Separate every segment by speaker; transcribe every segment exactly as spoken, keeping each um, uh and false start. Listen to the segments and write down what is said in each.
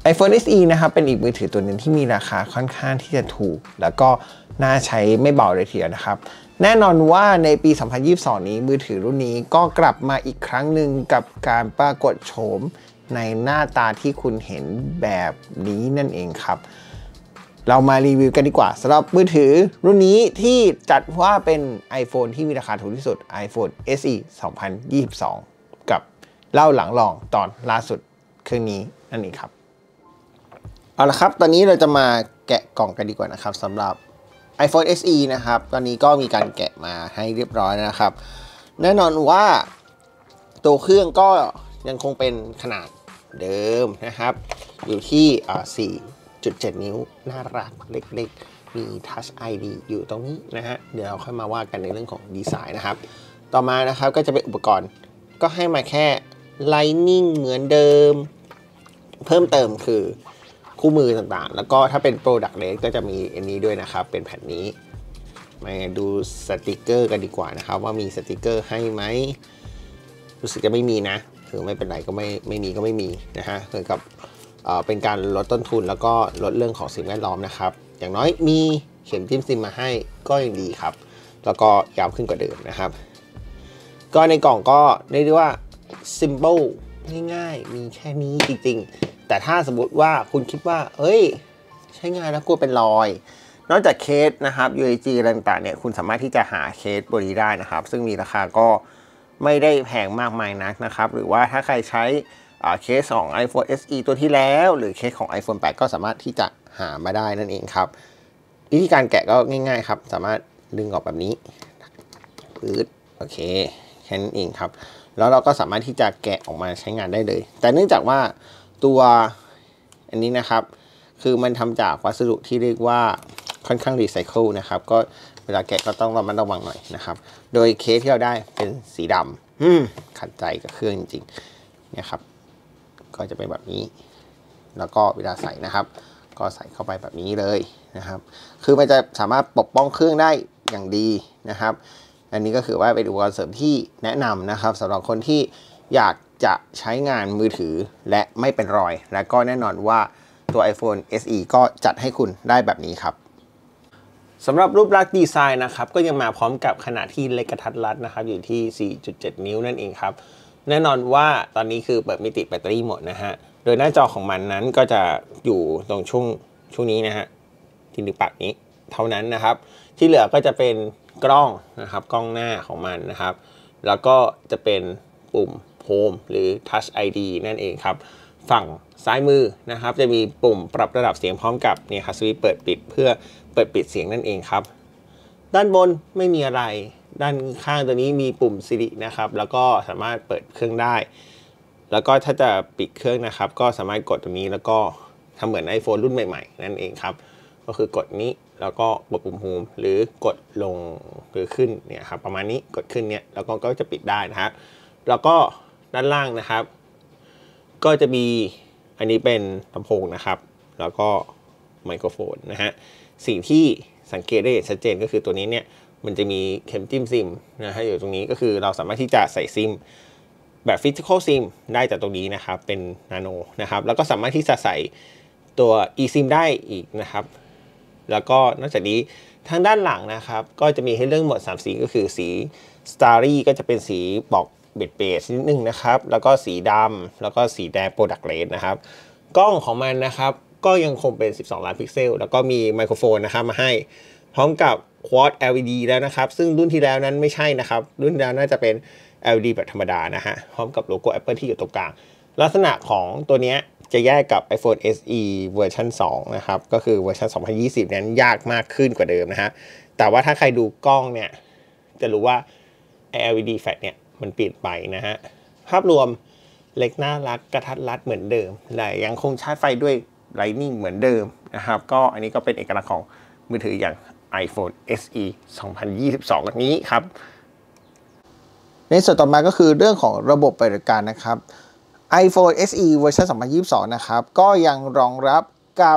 Speaker 1: iPhone เอส อี นะครับเป็นอีกมือถือตัวหนึ่งที่มีราคาค่อนข้างที่จะถูกแล้วก็น่าใช้ไม่เบาเลยทีเดียวนะครับแน่นอนว่าในปี สองพันยี่สิบสอง นี้มือถือรุ่นนี้ก็กลับมาอีกครั้งหนึ่งกับการปรากฏโฉมในหน้าตาที่คุณเห็นแบบนี้นั่นเองครับเรามารีวิวกันดีกว่าสำหรับมือถือรุ่นนี้ที่จัดว่าเป็น iPhone ที่มีราคาถูกที่สุด iPhone เอส อี สองพันยี่สิบสอง กับเล่าหลังลองตอนล่าสุดเครื่องนี้นั่นเองครับเอาละครับตอนนี้เราจะมาแกะกล่องกันดีกว่านะครับสำหรับ iPhone เอส อี นะครับตอนนี้ก็มีการแกะมาให้เรียบร้อยนะครับแน่นอนว่าตัวเครื่องก็ยังคงเป็นขนาดเดิมนะครับอยู่ที่สี่จุดเจ็ด นิ้วน่ารักเล็กๆมี Touch ไอ ดี อยู่ตรงนี้นะฮะเดี๋ยวเราค่อยมาว่ากันในเรื่องของดีไซน์นะครับต่อมานะครับก็จะเป็นอุปกรณ์ก็ให้มาแค่ Lightning เหมือนเดิมเพิ่มเติมคือคู่มือต่างๆแล้วก็ถ้าเป็น Product List ก็จะมีอันนี้ด้วยนะครับเป็นแผ่นนี้มาดูสติกเกอร์กันดีกว่านะครับว่ามีสติกเกอร์ให้ไหมรู้สึกจะไม่มีนะคือไม่เป็นไรก็ไม่ไม่มีก็ไม่มีนะฮะเหมือนกับเอ่อเป็นการลดต้นทุนแล้วก็ลดเรื่องของสิ่งแวดล้อมนะครับอย่างน้อยมีเข็มจิ้มซิมมาให้ก็ยังดีครับแล้วก็ยาวขึ้นกว่าเดิมนะครับก็ในกล่องก็เรียกได้ว่า simple ง่ายๆมีแค่นี้จริงๆแต่ถ้าสมมติว่าคุณคิดว่าเอ้ยใช้งานแล้วกลัวเป็นรอยนอกจากเคสนะครับ ยู เอ จี อะไรต่างๆเนี่ยคุณสามารถที่จะหาเคสบริได้นะครับซึ่งมีราคาก็ไม่ได้แพงมากมายนักนะครับหรือว่าถ้าใครใช้เคสของ iPhone เอส อี ตัวที่แล้วหรือเคสของ iPhone แปด ก็สามารถที่จะหามาได้นั่นเองครับวิธีการแกะก็ง่ายๆครับสามารถดึงออกแบบนี้ปื๊ดโอเคแค่นั้นเองครับแล้วเราก็สามารถที่จะแกะออกมาใช้งานได้เลยแต่เนื่องจากว่าตัวอันนี้นะครับคือมันทำจากวัสดุที่เรียกว่าค่อนข้างรีไซเคิลนะครับก็เวลาแกะก็ต้องระมัดระวังหน่อยนะครับโดยเคสที่เราได้เป็นสีดำอืมขัดใจกับเครื่องจริงๆเนี่ยครับก็จะเป็นแบบนี้แล้วก็เวลาใส่นะครับก็ใส่เข้าไปแบบนี้เลยนะครับคือมันจะสามารถปกป้องเครื่องได้อย่างดีนะครับอันนี้ก็คือว่าเป็นอุปกรณ์เสริมที่แนะนำนะครับสำหรับคนที่อยากจะใช้งานมือถือและไม่เป็นรอยและก็แน่นอนว่าตัว iPhone เอส อี ก็จัดให้คุณได้แบบนี้ครับสำหรับรูปลักษณ์ดีไซน์นะครับก็ยังมาพร้อมกับขนาดที่เล็กกระทัดรัดนะครับอยู่ที่ สี่จุดเจ็ด นิ้วนั่นเองครับแน่นอนว่าตอนนี้คือเปิดมิติแบตเตอรี่หมดนะฮะโดยหน้าจอของมันนั้นก็จะอยู่ตรงช่วงช่วงนี้นะฮะที่นิ้วปักนี้เท่านั้นนะครับที่เหลือก็จะเป็นกล้องนะครับกล้องหน้าของมันนะครับแล้วก็จะเป็นปุ่ม Home หรือ Touch ไอ ดี นั่นเองครับฝั่งซ้ายมือนะครับจะมีปุ่มปรับระดับเสียงพร้อมกับเนี่ยครับสวิตช์เปิดปิดเพื่อเปิดปิดเสียงนั่นเองครับด้านบนไม่มีอะไรด้านข้างตัวนี้มีปุ่ม Siri นะครับแล้วก็สามารถเปิดเครื่องได้แล้วก็ถ้าจะปิดเครื่องนะครับก็สามารถกดตรงนี้แล้วก็ทำเหมือน iPhone รุ่นใหม่ๆนั่นเองครับก็คือกดนี้แล้วก็กดปุ่ม Home หรือกดลงหรือขึ้นเนี่ยครับประมาณนี้กดขึ้นเนี่ยแล้วก็ก็จะปิดได้นะฮะแล้วก็ด้านล่างนะครับก็จะมีอันนี้เป็นลำโพงนะครับแล้วก็ไมโครโฟนนะฮะสิ่งที่สังเกตได้ชัดเจนก็คือตัวนี้เนี่ยมันจะมีเข็มจิ้มซิมนะฮะอยู่ตรงนี้ก็คือเราสามารถที่จะใส่ซิมแบบฟิสิคอลซิมได้จากตรงนี้นะครับเป็นนาโนนะครับแล้วก็สามารถที่จะใส่ตัว eSIM ได้อีกนะครับแล้วก็นอกจากนี้ทางด้านหลังนะครับก็จะมีให้เลือกหมดสามสีก็คือสี Starry ก็จะเป็นสีบอกเบจเบจนิดนึงนะครับแล้วก็สีดำแล้วก็สีแดง Product Red นะครับกล้องของมันนะครับก็ยังคงเป็นสิบสองล้านพิกเซลแล้วก็มีไมโครโฟนนะครับมาให้พร้อมกับ Quad แอล อี ดี แล้วนะครับซึ่งรุ่นที่แล้วนั้นไม่ใช่นะครับรุ่นที่แล้วน่าจะเป็น แอล อี ดี แบบธรรมดานะฮะพร้อมกับโลโก้ Apple ที่อยู่ตรงกลางลักษณะของตัวนี้จะแยกกับ iPhone เอส อี เวอร์ชันสองนะครับก็คือเวอร์ชันสองพันยี่สิบนั้นยากมากขึ้นกว่าเดิมนะฮะแต่ว่าถ้าใครดูกล้องเนี่ยจะรู้ว่า แอล อี ดี แฟลชเนี่ยมันเปลี่ยนไปนะฮะภาพรวมเล็กน่ารักกระทัดรัดเหมือนเดิมแต่ยังคงชาร์จไฟด้วย Lightning เหมือนเดิมนะครับก็อันนี้ก็เป็นเอกลักษณ์ของมือถืออย่าง iPhone เอส อี สองพันยี่สิบสองนี้ครับในส่วนต่อมาก็คือเรื่องของระบบปฏิบัติการนะครับ iPhone เอส อี เวอร์ชันสองพันยี่สิบสองนะครับก็ยังรองรับกับ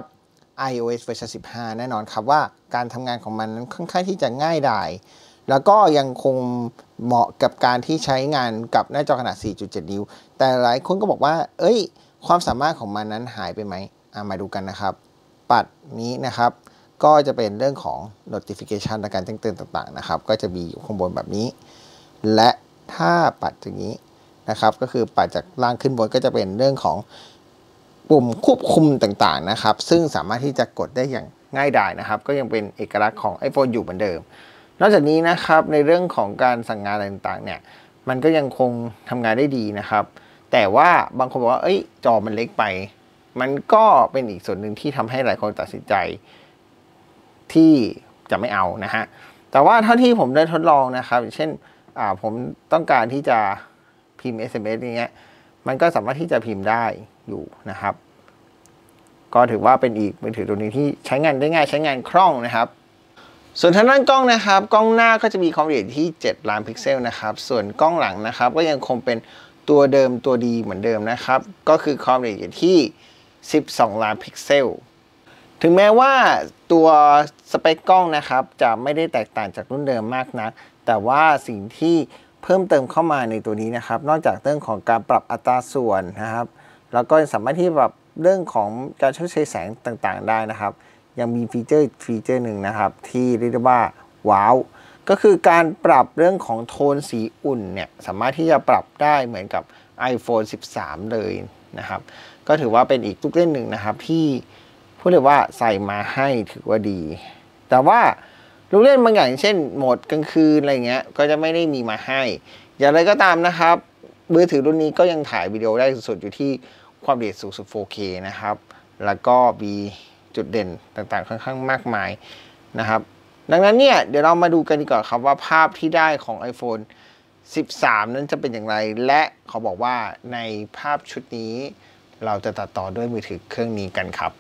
Speaker 1: iOS เวอร์ชันสิบห้าแน่นอนครับว่าการทำงานของมันนั้นค่อนข้างที่จะง่ายดายแล้วก็ยังคงเหมาะกับการที่ใช้งานกับหน้าจอขนาด สี่จุดเจ็ด นิ้วแต่หลายคนก็บอกว่าเอ้ยความสามารถของมันนั้นหายไปไหมมาดูกันนะครับปัดนี้นะครับก็จะเป็นเรื่องของ notification ในการแจ้งเตือนต่างๆนะครับก็จะมีอยู่ข้างบนแบบนี้และถ้าปัดอย่างนี้นะครับก็คือปัดจากล่างขึ้นบนก็จะเป็นเรื่องของปุ่มควบคุมต่างๆนะครับซึ่งสามารถที่จะกดได้อย่างง่ายดายนะครับก็ยังเป็นเอกลักษณ์ของ iPhone อยู่เหมือนเดิมนอกจากนี้นะครับในเรื่องของการสั่งงานอะไรต่างๆเนี่ยมันก็ยังคงทำงานได้ดีนะครับแต่ว่าบางคนบอกว่าเอ้ยจอมันเล็กไปมันก็เป็นอีกส่วนหนึ่งที่ทำให้หลายคนตัดสินใจที่จะไม่เอานะฮะแต่ว่าเท่าที่ผมได้ทดลองนะครับเช่นอ่าผมต้องการที่จะพิมพ์ เอส เอ็ม เอส อย่างเงี้ยมันก็สามารถที่จะพิมพ์ได้อยู่นะครับก็ถือว่าเป็นอีกมือถือตัวนี้ที่ใช้งานได้ง่ายใช้งานคล่องนะครับส่วนทางด้านกล้องนะครับกล้องหน้าก็จะมีความละเอียดที่เจ็ดล้านพิกเซลนะครับส่วนกล้องหลังนะครับก็ยังคงเป็นตัวเดิมตัวดีเหมือนเดิมนะครับก็คือความละเอียดที่สิบสองล้านพิกเซลถึงแม้ว่าตัวสเปคกล้องนะครับจะไม่ได้แตกต่างจากรุ่นเดิมมากนักแต่ว่าสิ่งที่เพิ่มเติมเข้ามาในตัวนี้นะครับนอกจากเรื่องของการปรับอัตราส่วนนะครับแล้วก็สามารถที่ปรับเรื่องของการชดเชยแสงต่างๆได้นะครับยังมีฟีเจอร์ฟีเจอร์หนึ่งนะครับที่เรียกได้ว่าว้าวก็คือการปรับเรื่องของโทนสีอุ่นเนี่ยสามารถที่จะปรับได้เหมือนกับ iPhone สิบสามเลยนะครับก็ถือว่าเป็นอีกลูกเล่นหนึ่งนะครับที่พูดเลยว่าใส่มาให้ถือว่าดีแต่ว่าลูกเล่นบางอย่างเช่นโหมดกลางคืนอะไรเงี้ยก็จะไม่ได้มีมาให้อย่างไรก็ตามนะครับมือถือรุ่นนี้ก็ยังถ่ายวิดีโอได้สุดๆอยู่ที่ความละเอียดสูงสุด โฟร์เค นะครับแล้วก็มีจุดเด่นต่างๆค่อนข้างมากมายนะครับดังนั้นเนี่ยเดี๋ยวเรามาดูกันดีกว่าครับว่าภาพที่ได้ของ iPhone สิบสาม นั้นจะเป็นอย่างไรและเขาบอกว่าในภาพชุดนี้เราจะตัดต่อด้วยมือถือเครื่องนี้กันครับ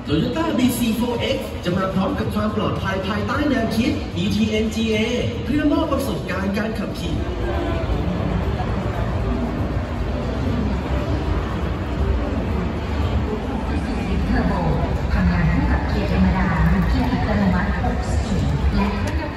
Speaker 2: Toyota บี ซี โฟร์ เอ็กซ์ จะมาพร้อมกับความปลอดภัยภายใต้แนวคิด อี ที เอ็น จี เอ เพื่อมอบประสบการณ์การขับขี่
Speaker 3: เทอร์โบทำงานคู่กับเกียร์ธรรมดาหรือเกียร์อัตโนมัติหกสปีดและเครื่องยนต์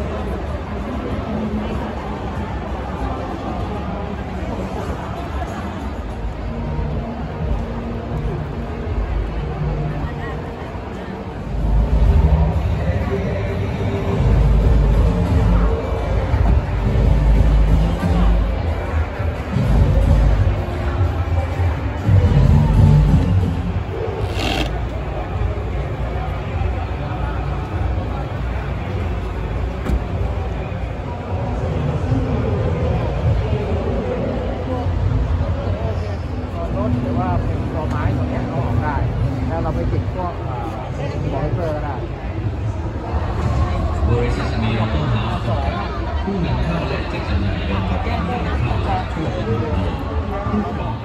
Speaker 1: หรือว่าเป็นตัวไม้ตัวนี้เราออกได้แล้วเราไปติดพวกบอลเซอร์ก็ได้
Speaker 4: บริษัทมีออโต้เฮาส์จำกัดผู้นำเข้าและจัดจำหน่ายยานยนต์นำเข้าจากทั่วทุกมุมโลกผู้ครอง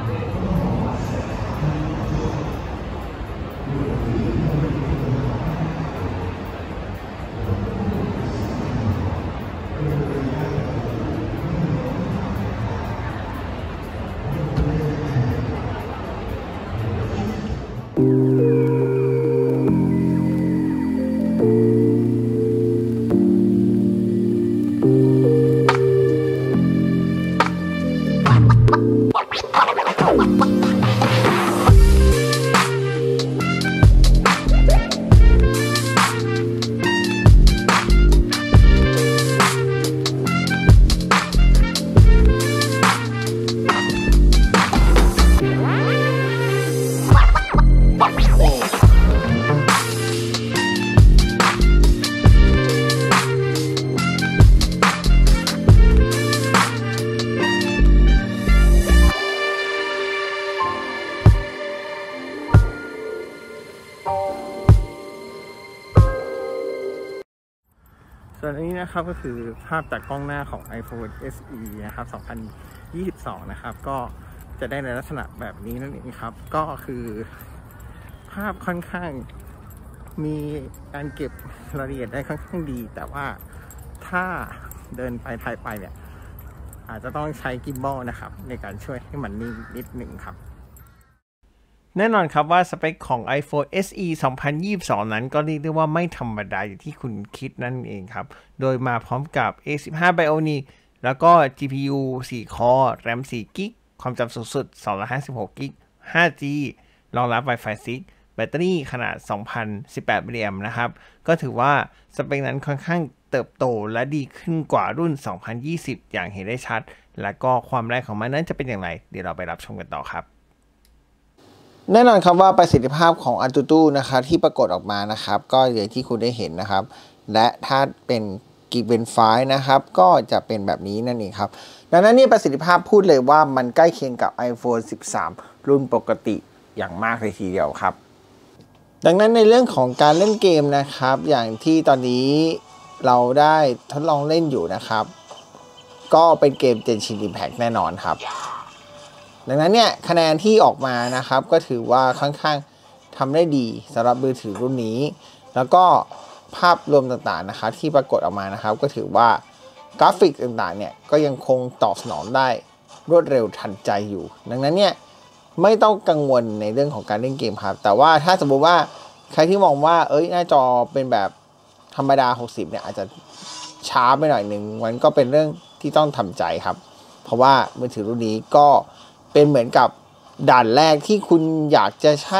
Speaker 1: ส่วนอันนี้นะครับก็คือภาพจากกล้องหน้าของ iPhone เอส อี นะครับสองพันยี่สิบสองนะครับก็จะได้ในลักษณะแบบนี้นั่นเองครับก็คือภาพค่อนข้างมีการเก็บรายละเอียดได้ค่อนข้างดีแต่ว่าถ้าเดินไปถ่ายไปเนี่ยอาจจะต้องใช้กิมบอลนะครับในการช่วยให้มันนิ่งนิดหนึ่งครับแน่นอนครับว่าสเปคของ iPhone เอส อี สองพันยี่สิบสอง นั้นก็เรียกได้ว่าไม่ธรรมดาอย่างที่คุณคิดนั่นเองครับโดยมาพร้อมกับ เอ สิบห้า Bionic แล้วก็ จี พี ยู สี่ คอร์ แรม สี่ กิกะความจำสูงสุดสองร้อยห้าสิบหก กิกะ ห้า จี รองรับ Wi-Fi ซิกซ์ แบตเตอรี่ขนาด สองพันสิบแปด มิลลิแอมป์นะครับก็ถือว่าสเปคนั้นค่อนข้างเติบโตและดีขึ้นกว่ารุ่น สองพันยี่สิบ อย่างเห็นได้ชัดและก็ความแรงของมันนั้นจะเป็นอย่างไรเดี๋ยวเราไปรับชมกันต่อครับแน่นอนครับว่าประสิทธิภาพของ AnTuTu นะครับที่ปรากฏออกมานะครับก็อย่างที่คุณได้เห็นนะครับและถ้าเป็น Geekbenchmark นะครับก็จะเป็นแบบนี้นั่นเองครับดังนั้นนี่ประสิทธิภาพพูดเลยว่ามันใกล้เคียงกับ iPhone สิบสาม รุ่นปกติอย่างมากเลยทีเดียวครับดังนั้นในเรื่องของการเล่นเกมนะครับอย่างที่ตอนนี้เราได้ทดลองเล่นอยู่นะครับก็เป็นเกม Genshin Impact แน่นอนครับดังนั้นเนี่ยคะแนนที่ออกมานะครับก็ถือว่าค่อนข้างทำได้ดีสำหรับมือถือรุ่นนี้แล้วก็ภาพรวมต่างๆนะครับที่ปรากฏออกมานะครับก็ถือว่ากราฟิกต่างๆเนี่ยก็ยังคงตอบสนองได้รวดเร็วทันใจอยู่ดังนั้นเนี่ยไม่ต้องกังวลในเรื่องของการเล่นเกมครับแต่ว่าถ้าสมมติว่าใครที่มองว่าเอ้ยหน้าจอเป็นแบบธรรมดาหกสิบเนี่ยอาจจะช้าไปหน่อยหนึ่งมันก็เป็นเรื่องที่ต้องทำใจครับเพราะว่ามือถือรุ่นนี้ก็เป็นเหมือนกับด่านแรกที่คุณอยากจะใช้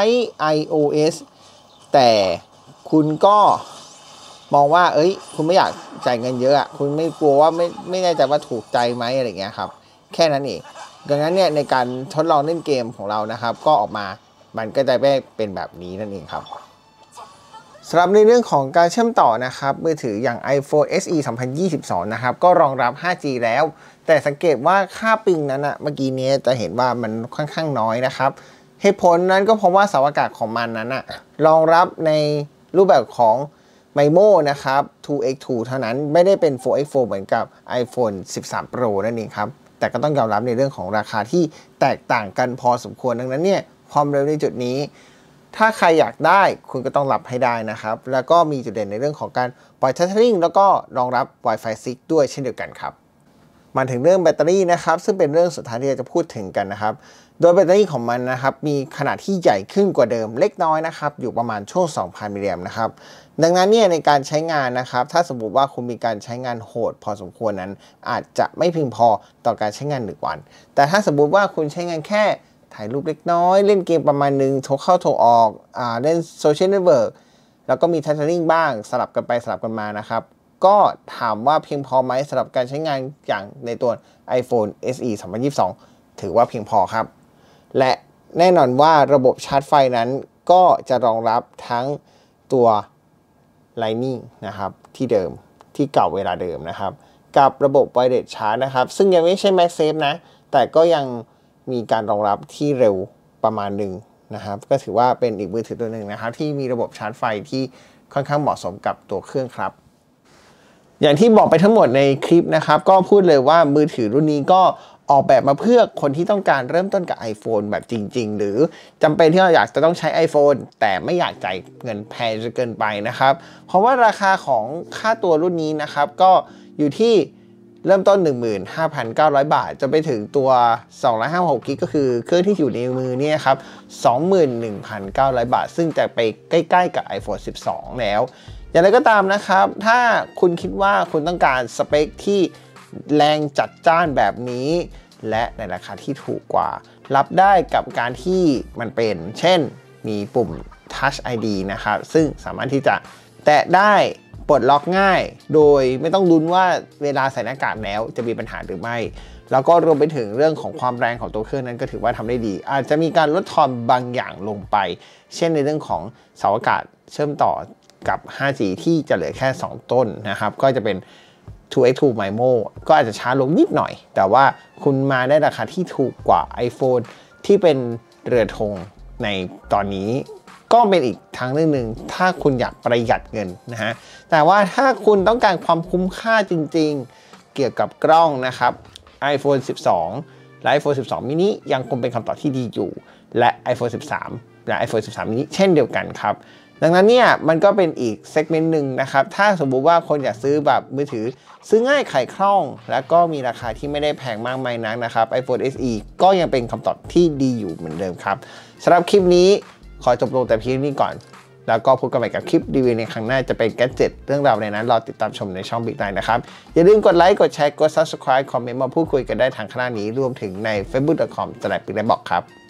Speaker 1: iOS แต่คุณก็มองว่าเอ้ยคุณไม่อยากจ่ายเงินเยอะอ่ะคุณไม่กลัวว่าไม่ไม่แน่ใจว่าถูกใจไหมอะไรเงี้ยครับแค่นั้นเองดังนั้นเนี่ยในการทดลองเล่นเกมของเรานะครับก็ออกมามันก็จะไม่เป็นแบบนี้นั่นเองครับสำหรับในเรื่องของการเชื่อมต่อนะครับมือถืออย่าง iPhone เอส อี สองพันยี่สิบสอง นะครับก็รองรับ ห้าจี แล้วแต่สังเกตว่าค่าปิงนั้นอะเมื่อกี้นี้จะเห็นว่ามันค่อนข้างน้อยนะครับเหตุผลนั้นก็เพราะว่าเสาอากาศของมันนั้นอะรองรับในรูปแบบของ ไมโม นะครับ ทู เอ็กซ์ ทู เท่านั้นไม่ได้เป็น โฟร์ เอ็กซ์ โฟร์ เหมือนกับ iPhone สิบสาม Pro นั่นเองครับแต่ก็ต้องยอมรับในเรื่องของราคาที่แตกต่างกันพอสมควรดังนั้นเนี่ยความเร็วในจุดนี้ถ้าใครอยากได้คุณก็ต้องรับให้ได้นะครับแล้วก็มีจุดเด่นในเรื่องของการปล่อย Tethering แล้วก็รองรับ Wi-Fi ซิกด้วยเช่นเดียวกันครับมาถึงเรื่องแบตเตอรี่นะครับซึ่งเป็นเรื่องสุดท้ายที่เราจะพูดถึงกันนะครับโดยแบตเตอรี่ของมันนะครับมีขนาดที่ใหญ่ขึ้นกว่าเดิมเล็กน้อยนะครับอยู่ประมาณช่วง สองพัน มิลลิแอมป์นะครับดังนั้นเนี่ยในการใช้งานนะครับถ้าสมมติว่าคุณมีการใช้งานโหดพอสมควรนั้นอาจจะไม่เพียงพอต่อการใช้งานหนึ่งวันแต่ถ้าสมมติว่าคุณใช้งานแค่ถ่ายรูปเล็กน้อยเล่นเกมประมาณนึงโทรเข้าโทรออกอ่าเล่นโซเชียลเน็ตเวิร์กแล้วก็มี Tethering บ้างสลับกันไปสลับกันมานะครับก็ถามว่าเพียงพอไหมสำหรับการใช้งานอย่างในตัว iPhone เอส อี สองพันยี่สิบสองถือว่าเพียงพอครับและแน่นอนว่าระบบชาร์จไฟนั้นก็จะรองรับทั้งตัว Lightning นะครับที่เดิมที่เก่าเวลาเดิมนะครับกับระบบ Wireless Charge นะครับซึ่งยังไม่ใช่ MagSafe นะแต่ก็ยังมีการรองรับที่เร็วประมาณหนึ่งนะครับก็ถือว่าเป็นอีกมือถือตัวหนึ่งนะครับที่มีระบบชาร์จไฟที่ค่อนข้างเหมาะสมกับตัวเครื่องครับอย่างที่บอกไปทั้งหมดในคลิปนะครับก็พูดเลยว่ามือถือรุ่นนี้ก็ออกแบบมาเพื่อคนที่ต้องการเริ่มต้นกับ iPhone แบบจริงๆหรือจำเป็นที่เราอยากจะต้องใช้ iPhone แต่ไม่อยากจ่ายเงินแพงจนเกินไปนะครับเพราะว่าราคาของค่าตัวรุ่นนี้นะครับก็อยู่ที่เริ่มต้น หนึ่งหมื่นห้าพันเก้าร้อย บาทจนไปถึงตัวสองร้อยห้าสิบหกกิกะไบต์ก็คือเครื่องที่อยู่ในมือนี่ครับ สองหมื่นหนึ่งพันเก้าร้อย บาทซึ่งจะไปใกล้ๆกับ iPhone สิบสอง แล้วอย่างไรก็ตามนะครับถ้าคุณคิดว่าคุณต้องการสเปคที่แรงจัดจ้านแบบนี้และในราคาที่ถูกกว่ารับได้กับการที่มันเป็นเช่นมีปุ่ม Touch ไอ ดี นะครับซึ่งสามารถที่จะแตะได้ปลดล็อกง่ายโดยไม่ต้องลุ้นว่าเวลาใส่หน้ากากแล้วจะมีปัญหาหรือไม่แล้วก็รวมไปถึงเรื่องของความแรงของตัวเครื่องนั้นก็ถือว่าทำได้ดีอาจจะมีการลดทอนบางอย่างลงไปเช่นในเรื่องของเสาอากาศเชื่อมต่อกับ ห้าจี ที่จะเหลือแค่สองต้นนะครับก็จะเป็น ทู เอ็กซ์ ทู MIMO ก็อาจจะช้าลงนิดหน่อยแต่ว่าคุณมาได้ราคาที่ถูกกว่า iPhone ที่เป็นเรือธงในตอนนี้ก็เป็นอีกทางเรื่องหนึ่งถ้าคุณอยากประหยัดเงินนะฮะแต่ว่าถ้าคุณต้องการความคุ้มค่าจริงๆเกี่ยวกับกล้องนะครับ iPhone สิบสอง และ iPhone สิบสอง mini ยังคงเป็นคำตอบที่ดีอยู่และ iPhone สิบสาม และ iPhone สิบสาม mini เช่นเดียวกันครับดังนั้นเนี่ยมันก็เป็นอีกเซกเมนต์หนึ่งนะครับถ้าสมมุติว่าคนอยากซื้อแบบมือถือซื้อง่ายขายคล่องและก็มีราคาที่ไม่ได้แพงมากมายนักนะครับ iPhone เอส อี ก็ยังเป็นคำตอบที่ดีอยู่เหมือนเดิมครับสำหรับคลิปนี้ขอจบลงแต่เพียงนี้ก่อนแล้วก็พบกันใหม่กับคลิปรีวิวในครั้งหน้าจะเป็นแกดเจ็ตเรื่องราวในนั้นรอติดตามชมในช่อง Big Nine นะครับอย่าลืมกดไลค์กดแชร์กด Subscribe คอมเมนต์มาพูดคุยกันได้ทางข้างล่างนี้รวมถึงใน เฟซบุ๊ก ดอท คอม สแลช บิ๊กไนน์ บล็อก ครับ